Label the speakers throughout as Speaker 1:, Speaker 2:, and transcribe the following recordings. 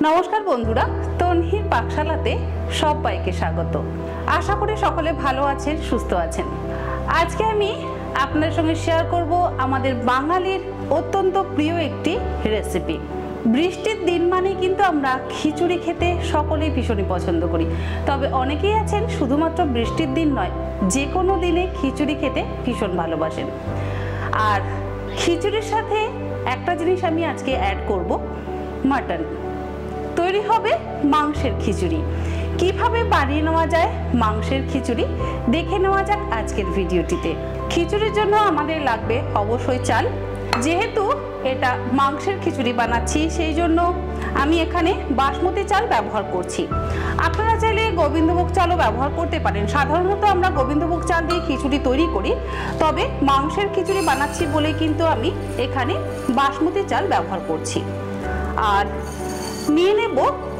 Speaker 1: নমস্কার বন্ধুরা, তনহির পাকশালাতে সবাইকে স্বাগত। আশা করি সকলে ভালো আছেন, সুস্থ আছেন। আজকে আমি আপনাদের সঙ্গে শেয়ার করব আমাদের বাঙালির অত্যন্ত প্রিয় একটি রেসিপি। বৃষ্টির দিন মানে কিন্তু আমরা খিচুড়ি খেতে সকলেই ভীষণই পছন্দ করি, তবে অনেকেই আছেন শুধুমাত্র বৃষ্টির দিন নয়, যে কোনো দিনে খিচুড়ি খেতে ভীষণ ভালোবাসেন। আর খিচুড়ির সাথে একটা জিনিস আমি আজকে অ্যাড করব, মাটন। তৈরি হবে মাংসের খিচুড়ি। কিভাবে বানিয়ে নেওয়া যায় মাংসের খিচুড়ি দেখে নেওয়া যাক আজকের ভিডিওটিতে। খিচুড়ির জন্য আমাদের লাগবে অবশ্যই চাল। যেহেতু এটা মাংসের খিচুড়ি বানাচ্ছি, সেই জন্য আমি এখানে বাসমতি চাল ব্যবহার করছি। আপনারা চাইলে গোবিন্দভোগ চালও ব্যবহার করতে পারেন। সাধারণত আমরা গোবিন্দভোগ চাল দিয়ে খিচুড়ি তৈরি করি, তবে মাংসের খিচুড়ি বানাচ্ছি বলে কিন্তু আমি এখানে বাসমতি চাল ব্যবহার করছি। আর নিয়ে নেব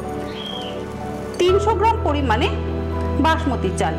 Speaker 1: 300 গ্রাম পরিমাণে বাসমতি চাল।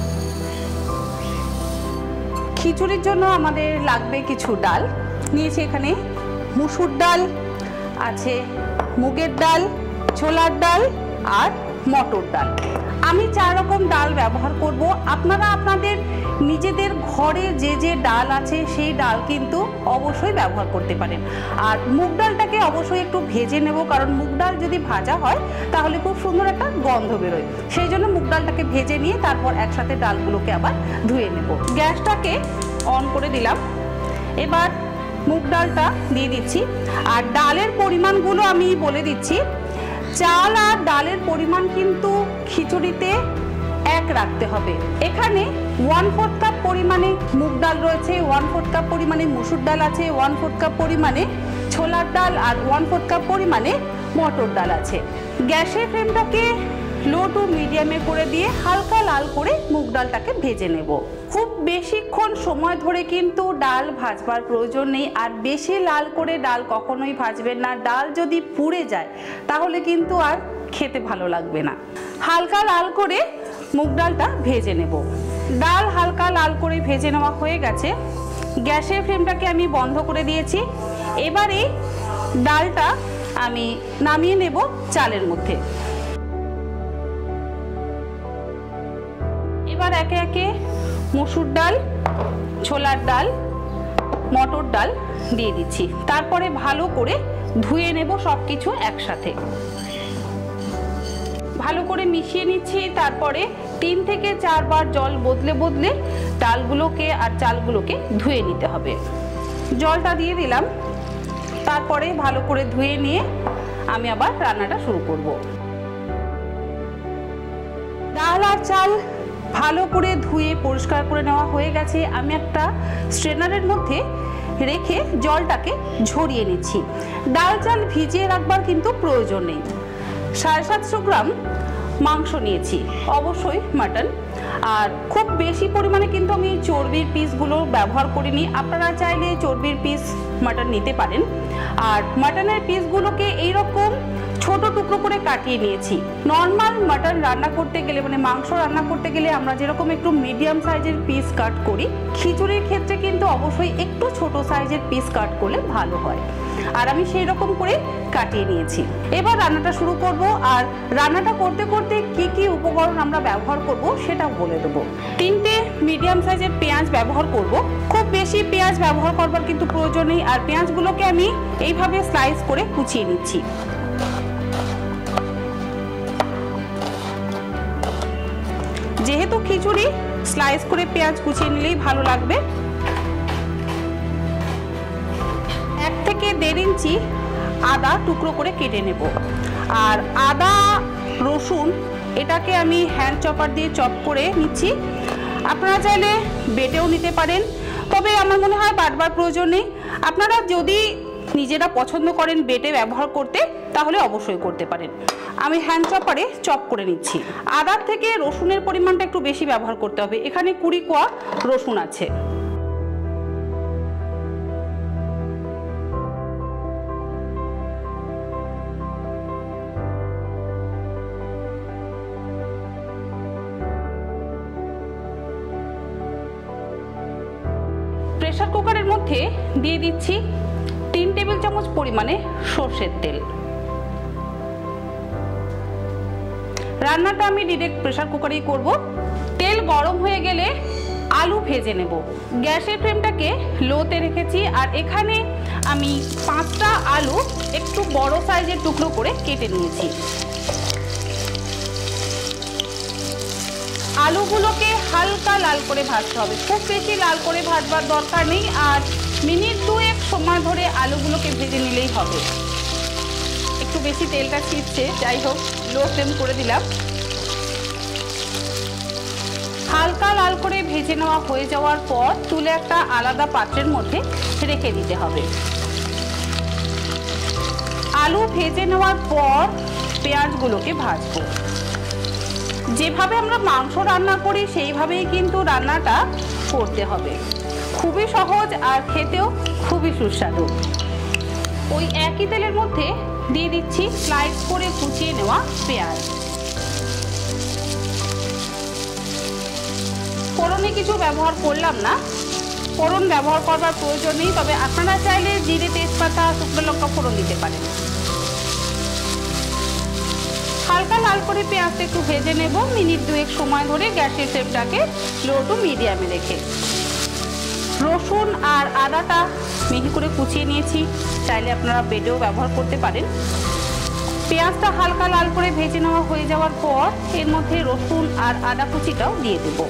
Speaker 1: খিচুড়ির জন্য আমাদের লাগবে কিছু ডাল। নিয়েছি এখানে মুসুর ডাল, আছে মুগের ডাল, ছোলার ডাল আর মটর ডাল। আমি 4 রকম ডাল ব্যবহার করব। আপনারা আপনাদের নিজেদের ঘরে যে যে ডাল আছে সেই ডাল কিন্তু অবশ্যই ব্যবহার করতে পারেন। আর মুগ ডালটাকে অবশ্যই একটু ভেজে নেব, কারণ মুগ ডাল যদি ভাজা হয় তাহলে খুব সুন্দর একটা গন্ধ বেরোয়। সেই জন্য মুগ ডালটাকে ভেজে নিয়ে তারপর একসাথে ডালগুলোকে আবার ধুয়ে নেব। গ্যাসটাকে অন করে দিলাম। এবার মুগ ডালটা দিয়ে দিচ্ছি। আর ডালের পরিমাণগুলো আমি বলে দিচ্ছি। চাল আর ডালের পরিমাণ কিন্তু খিচুড়িতে এক রাখতে হবে। এখানে 1/4 কাপ পরিমাণে মুগ ডাল রয়েছে, 1/4 কাপ পরিমাণে মুসুর ডাল আছে, 1/4 কাপ পরিমাণে ছোলার ডাল আর 1/4 কাপ পরিমাণে মটর ডাল আছে। গ্যাসের ফ্লেমটাকে লো টু মিডিয়ামে করে দিয়ে হালকা লাল করে মুগ ডালটাকে ভেজে নেব। খুব বেশিক্ষণ সময় ধরে কিন্তু ডাল ভাজবার প্রয়োজন নেই। আর বেশি লাল করে ডাল কখনোই ভাজবেন না। ডাল যদি পুড়ে যায় তাহলে কিন্তু আর খেতে ভালো লাগবে না। হালকা লাল করে মুগ ডালটা ভেজে নেব। ডাল হালকা লাল করে ভেজে নেওয়া হয়ে গেছে। গ্যাসের ফ্লেমটাকে আমি বন্ধ করে দিয়েছি। এবারে ডালটা আমি নামিয়ে নেব চালের মধ্যে। এবার একে একে মসুর ডাল, ছোলার ডাল, মটর ডাল দিয়ে দিচ্ছি। তারপরে ভালো করে ধুয়ে নেব সবকিছু একসাথে। ভালো করে মিশিয়ে নিচ্ছি। তারপরে 3 থেকে 4 বার জল বদলে বদলে ডালগুলোকে আর চালগুলোকে ধুয়ে নিতে হবে। জলটা দিয়ে দিলাম। তারপরে ভালো করে ধুয়ে নিয়ে আমি আবার রান্নাটা শুরু করব। ডাল আর চাল ভালো করে ধুয়ে পরিষ্কার করে নেওয়া হয়ে গেছে। আমি একটা স্ট্রেনারের মধ্যে রেখে জলটাকে ঝরিয়ে নিচ্ছি। ডাল চাল ভিজিয়ে রাখবার কিন্তু প্রয়োজন নেই। 750 গ্রাম মাংস নিয়েছি, অবশ্যই মাটন। আর খুব বেশি পরিমাণে কিন্তু আমি চর্বির পিসগুলো ব্যবহার করিনি। আপনারা চাইলে চর্বির পিস মাটন নিতে পারেন। আর মাটনের পিসগুলোকে এইরকম ছোট টুকরো করে কাটিয়ে নিয়েছি। নর্মাল মাটন রান্না করতে গেলে, মানে মাংস রান্না করতে গেলে আমরা যেরকম একটু মিডিয়াম সাইজের পিস কাট করি, খিচুড়ির ক্ষেত্রে কিন্তু অবশ্যই একটু ছোট সাইজের পিস কাট করলে ভালো হয়। আর আমি সেই রকম করে কাটিয়ে নিয়েছি। এবার রান্নাটা শুরু করব। আর রান্নাটা করতে করতে কি কি উপকরণ আমরা ব্যবহার করব সেটাও বলে দেবো। 3টে মিডিয়াম সাইজের পেঁয়াজ ব্যবহার করব। খুব বেশি পেঁয়াজ ব্যবহার করবার কিন্তু প্রয়োজন নেই। আর পেঁয়াজগুলোকে আমি এইভাবে স্লাইস করে কুচিয়ে নিচ্ছি। যেহেতু খিচুড়ি, স্লাইস করে পেঁয়াজ কুচিয়ে নিলেই ভালো লাগবে। 1 থেকে 1.5 ইঞ্চি আদা টুকরো করে কেটে নেব। আর আদা রসুন এটাকে আমি হ্যান্ড চপার দিয়ে চপ করে নিচ্ছি। আপনারা চাইলে বেটেও নিতে পারেন, তবে আমার মনে হয় বাটবার প্রয়োজন নেই। আপনারা যদি নিজেরা পছন্দ করেন বেটে ব্যবহার করতে, তাহলে অবশ্যই করতে পারেন। আমি হ্যান্ড চপারে চপ করে নিচ্ছি। আদার থেকে রসুনের পরিমাণটা একটু বেশি ব্যবহার করতে হবে। এখানে 20 কোয়া রসুন আছে। প্রেসার কুকারের মধ্যে দিয়ে দিচ্ছি 3 টেবিল চামচ পরিমাণে সরষের তেল। রান্নাটা আমি ডিরেক্ট প্রেসার কুকারেই করব। তেল গরম হয়ে গেলে আলু ভেজে নেব। গ্যাসের ফ্লেমটাকে লোতে রেখেছি আর এখানে আমি 5টা আলু একটু বড় সাইজের টুকরো করে কেটে নিয়েছি। আলুগুলোকে হালকা লাল করে ভাজতে হবে, খুব বেশি লাল করে ভাজবার দরকার নেই। আর মিনিট 2 সময় ধরে আলুগুলোকে ভেজে নিলেই হবে। একটু বেশি তেলটা ছিটছে, যাই হোক লো ফ্লেম করে দিলাম। হালকা লাল করে ভেজে নেওয়া হয়ে যাওয়ার পর তুলে একটা আলাদা পাত্রের মধ্যে রেখে দিতে হবে। আলু ভেজে নেওয়ার পর পেঁয়াজগুলোকে ভাজবো। যেভাবে আমরা মাংস রান্না করি সেইভাবেই কিন্তু রান্নাটা করতে হবে। খুবই সহজ আর খেতেও খুবই সুস্বাদু। ওই একই তেলের মধ্যে দিয়ে দিচ্ছি স্লাইস করে কুচিয়ে নেওয়া পেঁয়াজ। ফোড়নে কিছু ব্যবহার করলাম না, ফোড়ন ব্যবহার করবার প্রয়োজন নেই, তবে আপনারা চাইলে জিরে, তেজপাতা, শুকনো লঙ্কা ফোড়ন দিতে পারেন। হালকা লাল করে পেঁয়াজটা একটু ভেজে নেব মিনিট 2 সময় ধরে, গ্যাসের ফ্লেমটাকে লো টু মিডিয়ামে রেখে। রসুন আর আদাটা মিহি করে কুচিয়ে নিয়েছি, চাইলে আপনারা বেটেও ব্যবহার করতে পারেন। পেঁয়াজটা হালকা লাল করে ভেজে নেওয়া হয়ে যাওয়ার পর এর মধ্যে রসুন আর আদা কুচিটাও দিয়ে দেব।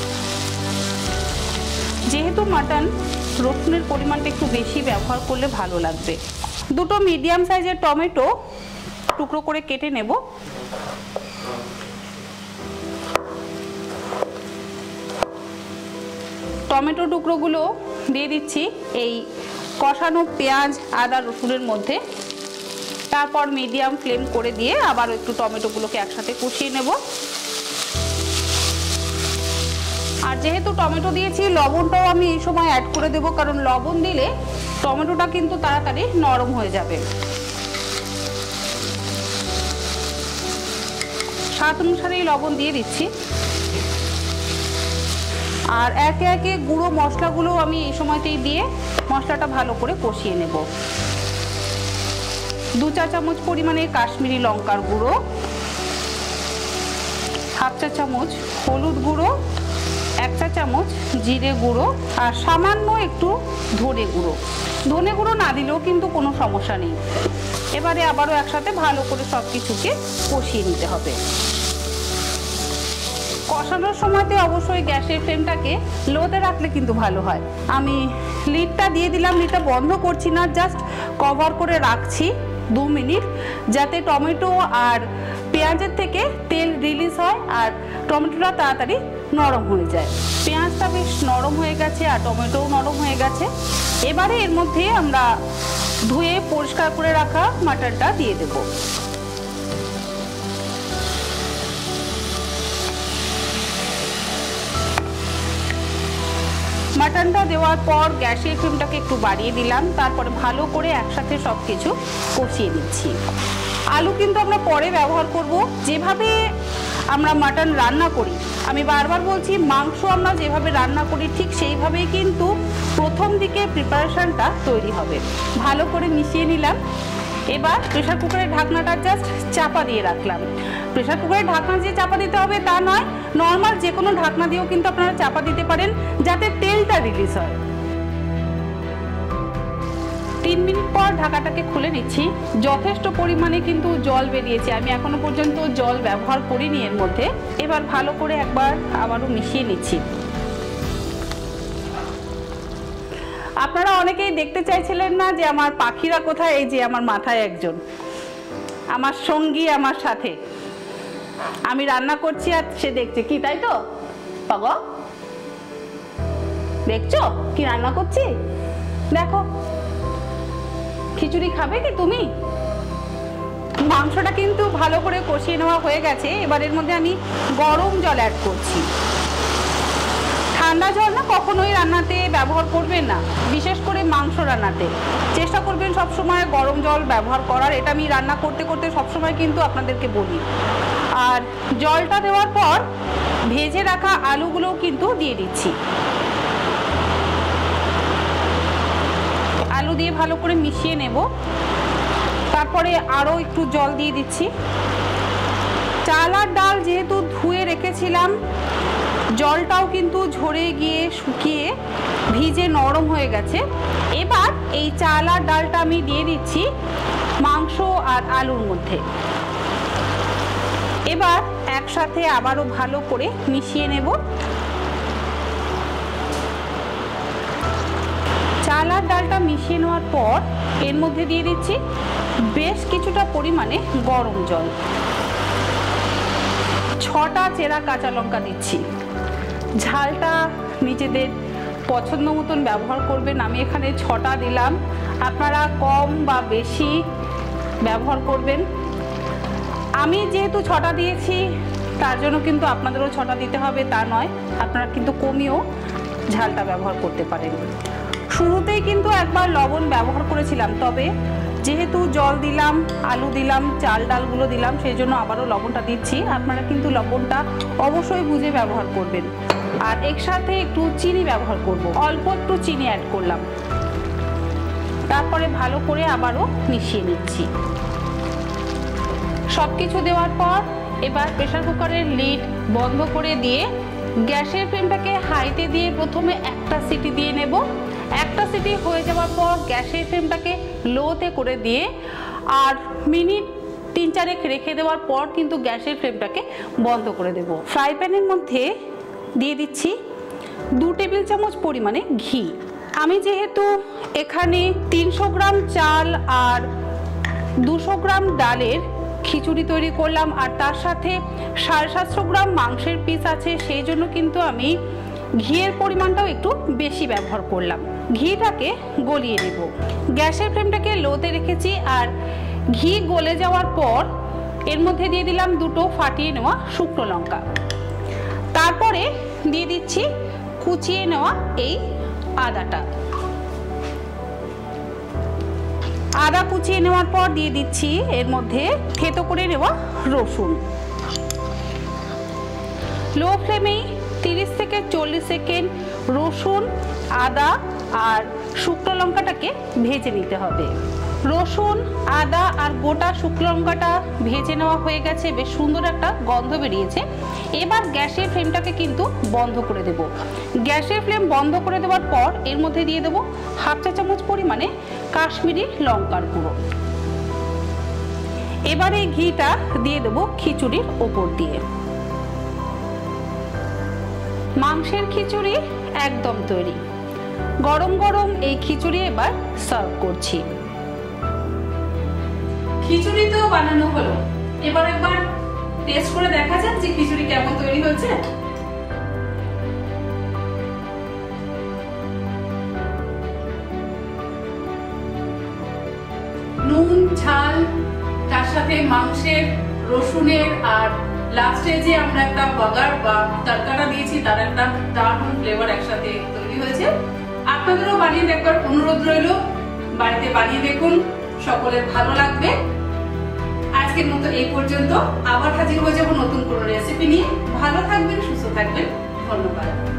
Speaker 1: যেহেতু মাটন, রসুনের পরিমাণটা একটু বেশি ব্যবহার করলে ভালো লাগবে। 2টো মিডিয়াম সাইজের টমেটো টুকরো করে কেটে নেব। টমেটো টুকরোগুলো দিয়ে দিচ্ছি এই কষানো পেঁয়াজ, আদা, রসুনের মধ্যে। তারপর মিডিয়াম ফ্লেম করে দিয়ে আবার একটু টমেটোগুলোকে একসাথে কষিয়ে নেব। আর যেহেতু টমেটো দিয়েছি, লবণটাও আমি এই সময় অ্যাড করে দেব, কারণ লবণ দিলে টমেটোটা কিন্তু তাড়াতাড়ি নরম হয়ে যাবে। স্বাদ অনুসারেই লবণ দিয়ে দিচ্ছি। আর একে একে গুঁড়ো মশলাগুলো আমি এই সময়তেই দিয়ে মশলাটা ভালো করে কষিয়ে নেব। 2 চা চামচ পরিমাণে কাশ্মীরি লঙ্কার গুঁড়ো, 1/2 চা চামচ হলুদ গুঁড়ো, 1 চা চামচ জিরে গুঁড়ো আর সামান্য একটু ধনে গুঁড়ো। ধনে গুঁড়ো না দিলেও কিন্তু কোনো সমস্যা নেই। এবারে আবারও একসাথে ভালো করে সব কিছুকে কষিয়ে নিতে হবে। কষানোর সময়তে অবশ্যই গ্যাসের ফ্লেমটাকে লোতে রাখলে কিন্তু ভালো হয়। আমি লিডটা দিয়ে দিলাম, লিডটা বন্ধ করছি না, জাস্ট কভার করে রাখছি 2 মিনিট, যাতে টমেটো আর পেঁয়াজের থেকে তেল রিলিজ হয় আর টমেটোটা তাড়াতাড়ি নরম হয়ে যায়। পেঁয়াজটা বেশ নরম হয়ে গেছে আর টমেটোও নরম হয়ে গেছে। এবারে এর মধ্যে আমরা ধুয়ে পরিষ্কার করে রাখা মাটনটা দিয়ে দেব। মাটনটা দেওয়ার পর গ্যাসের ফ্লেমটাকে একটু বাড়িয়ে দিলাম, তারপরে ভালো করে একসাথে সব কিছু কষিয়ে নিচ্ছি। আলু কিন্তু আমরা পরে ব্যবহার করব। যেভাবে আমরা মাটন রান্না করি, আমি বারবার বলছি, মাংস আমরা যেভাবে রান্না করি ঠিক সেইভাবেই কিন্তু প্রথম দিকে প্রিপারেশনটা তৈরি হবে। ভালো করে মিশিয়ে নিলাম। এবার প্রেসার কুকারের ঢাকনাটা জাস্ট চাপা দিয়ে রাখলাম। প্রেসার কুকারের ঢাকনা দিয়ে চাপা দিতে হবে তা নয়, নর্মাল যে কোনো ঢাকনা দিয়েও কিন্তু আপনারা চাপা দিতে পারেন, যাতে তেলটা রিলিজ হয়। 3 মিনিট পর ঢাকাটাকে খুলে নিচ্ছি। যথেষ্ট পরিমাণে কিন্তু জল বেরিয়েছে, আমি এখনো পর্যন্ত জল ব্যবহার করিনি এর মধ্যে। এবার ভালো করে একবার আবারও মিশিয়ে নিচ্ছি। আপনারা অনেকেই দেখতে চাইছিলেন না যে আমার পাখিরা কোথায়, এই যে আমার মাথায় একজন, আমার সঙ্গী, আমার সাথে। আমি রান্না করছি আর সে দেখছে, কি তাই তো পাগল? দেখছো কি রান্না করছি? দেখো, খিচুড়ি খাবে কি তুমি? মাংসটা কিন্তু ভালো করে কষিয়ে নেওয়া হয়ে গেছে। এবার এর মধ্যে আমি গরম জল অ্যাড করছি। ঠান্ডা জল না কখনোই রান্নাতে ব্যবহার করবেন না, বিশেষ করে মাংস রান্নাতে চেষ্টা করবেন সবসময় গরম জল ব্যবহার করার। এটা আমি রান্না করতে করতে সবসময় কিন্তু আপনাদেরকে বলি। আর জলটা দেওয়ার পর ভেজে রাখা আলুগুলোও কিন্তু দিয়ে দিচ্ছি। আলু দিয়ে ভালো করে মিশিয়ে নেব। তারপরে আরও একটু জল দিয়ে দিচ্ছি। চাল আর ডাল যেহেতু ধুয়ে রেখেছিলাম, জলটাও কিন্তু ঝরে গিয়ে শুকিয়ে ভিজে নরম হয়ে গেছে। এবার এই চাল আর ডালটা আমি দিয়ে দিচ্ছি মাংস আর আলুর মধ্যে। এবার একসাথে আবারও ভালো করে মিশিয়ে নেব। চাল আর ডালটা মিশিয়ে নেওয়ার পর এর মধ্যে দিয়ে দিচ্ছি বেশ কিছুটা পরিমাণে গরম জল। 6টা চেরা কাঁচা লঙ্কা দিচ্ছি। ঝালটা নিজেদের পছন্দ মতন ব্যবহার করবেন। আমি এখানে 6টা দিলাম, আপনারা কম বা বেশি ব্যবহার করবেন। আমি যেহেতু 6টা দিয়েছি তার জন্য কিন্তু আপনাদেরও 6টা দিতে হবে তা নয়, আপনারা কিন্তু কমিয়েও ঝালটা ব্যবহার করতে পারেন। শুরুতেই কিন্তু একবার লবণ ব্যবহার করেছিলাম, তবে যেহেতু জল দিলাম, আলু দিলাম, চাল ডালগুলো দিলাম, সেই জন্য আবারও লবণটা দিচ্ছি। আপনারা কিন্তু লবণটা অবশ্যই বুঝে ব্যবহার করবেন। আর একসাথে একটু চিনি ব্যবহার করব, অল্প একটু চিনি অ্যাড করলাম। তারপরে ভালো করে আবারও মিশিয়ে নিচ্ছি। সব কিছু দেওয়ার পর এবার প্রেসার কুকারের লিড বন্ধ করে দিয়ে গ্যাসের ফ্লেমটাকে হাইতে দিয়ে প্রথমে একটা সিটি দিয়ে নেব। একটা সিটি হয়ে যাওয়ার পর গ্যাসের ফ্লেমটাকে লোতে করে দিয়ে আর মিনিট 3-4 রেখে দেওয়ার পর কিন্তু গ্যাসের ফ্লেমটাকে বন্ধ করে দেব। ফ্রাই প্যানের মধ্যে দিয়ে দিচ্ছি 2 টেবিল চামচ পরিমাণে ঘি। আমি যেহেতু এখানে 300 গ্রাম চাল আর 200 গ্রাম ডালের খিচুড়ি তৈরি করলাম আর তার সাথে 750 গ্রাম মাংসের পিস আছে, সেই জন্য কিন্তু আমি ঘিয়ের পরিমাণটাও একটু বেশি ব্যবহার করলাম। ঘিটাকে গলিয়ে নেব। গ্যাসের ফ্লেমটাকে লোতে রেখেছি আর ঘি গলে যাওয়ার পর এর মধ্যে দিয়ে দিলাম 2টো ফাটিয়ে নেওয়া শুকনো লঙ্কা। তারপরে দিয়ে দিচ্ছি কুচিয়ে নেওয়া এই আদাটা। আদা কুচিয়ে নেওয়ার পর দিয়ে দিচ্ছি এর মধ্যে থেতো করে নেওয়া রসুন। লো ফ্লেমেই 30 থেকে 40 সেকেন্ড রসুন, আদা আর শুকনো লঙ্কাটাকে ভেজে নিতে হবে। রসুন, আদা আর গোটা শুকনো লঙ্কাটা ভেজে নেওয়া হয়ে গেছে, বেশ সুন্দর একটা গন্ধ বেরিয়েছে। এবার গ্যাসের ফ্লেমটাকে কিন্তু বন্ধ করে দেব। গ্যাসের ফ্লেম বন্ধ করে দেওয়ার পর এর মধ্যে দিয়ে দেব 1/2 চা চামচ পরিমাণে কাশ্মীরি লঙ্কার গুঁড়ো। এবার এই ঘিটা দিয়ে দেব খিচুড়ির ওপর দিয়ে। মাংসের খিচুড়ি একদম তৈরি। গরম গরম এই খিচুড়ি এবার সার্ভ করছি।
Speaker 2: খিচুড়ি তো বানানো হলো, এবার একবার টেস্ট করে দেখা যাক যে খিচুড়ি কেমন তৈরি হয়েছে। নুন, ঝাল, তার সাথে মাংসের, রসুনের আর লাস্টে যে আমরা একটা বাগার বা তরকাটা দিয়েছি তার একটা দারুণ ফ্লেভার একসাথে তৈরি হয়েছে। আপনাদেরও বানিয়ে দেখবার অনুরোধ রইল, বাড়িতে বানিয়ে দেখুন, সকলের ভালো লাগবে। আজকের মতো এই পর্যন্ত, আবার হাজির হয়ে যাব নতুন কোনো রেসিপি নিয়ে। ভালো থাকবেন, সুস্থ থাকবেন, ধন্যবাদ।